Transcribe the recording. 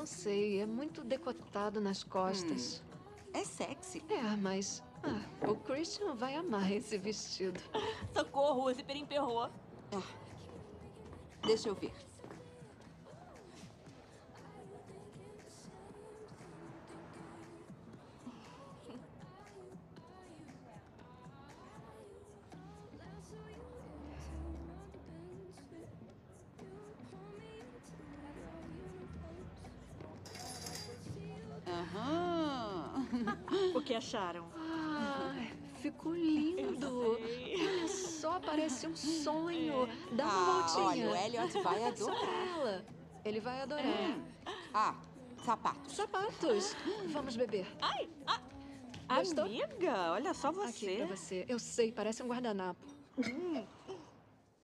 não sei. É muito decotado nas costas. É sexy. É, mas... o Christian vai amar esse vestido. Socorro, o zíper emperrou. Deixa eu ver. O que acharam? Ficou lindo. Olha só, parece um sonho. Dá uma voltinha. Olha, o Elliot vai Só adorar. pra ela. Ele vai adorar. Sapatos. Sapatos. Vamos beber. Gostou? Amiga, olha só Aqui você. pra você. Eu sei, parece um guardanapo.